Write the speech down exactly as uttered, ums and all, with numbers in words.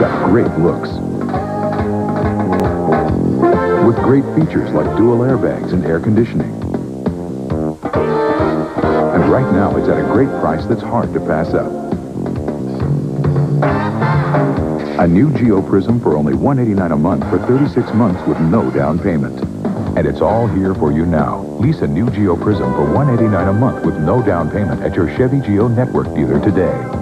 got great looks. With great features like dual airbags and air conditioning. And right now, it's at a great price that's hard to pass up. A new Geo Prizm for only one hundred eighty-nine dollars a month for thirty-six months with no down payment. And it's all here for you now. Lease a new Geo Prizm for one hundred eighty-nine dollars a month with no down payment at your Chevy Geo Network dealer today.